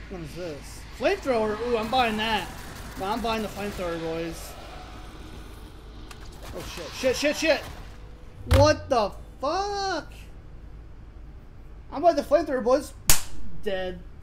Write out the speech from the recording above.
What is this? Flamethrower? Ooh, I'm buying that. No, I'm buying the flamethrower, boys. Oh shit, shit, shit, shit! What the fuck? I'm buying the flamethrower, boys. Dead.